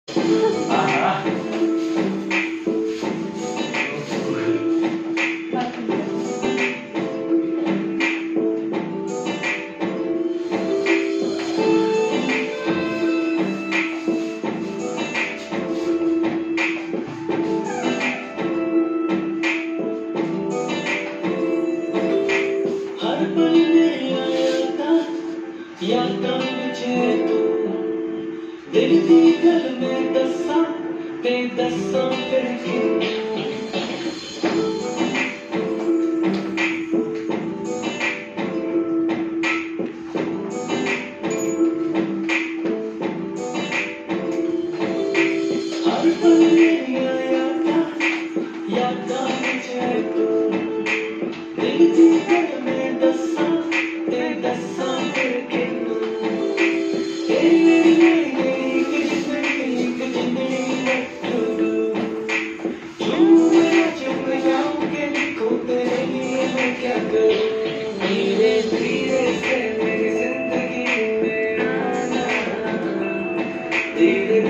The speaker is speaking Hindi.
आहा। हर पल में आया था यादां विच तू दिल दी गल में दस्सां ते दस्सां फिर के हर पल में आया था यादां विच तू दिल दी गल में दस्सां ते दस्सां फिर के तेरी मेरी एक जिंदड़ी लट्टू झूम चुप जाऊं के लिखूं तेरे लिए मैं क्या करूं धीरे धीरे से मेरी जिंदगी में आना धीरे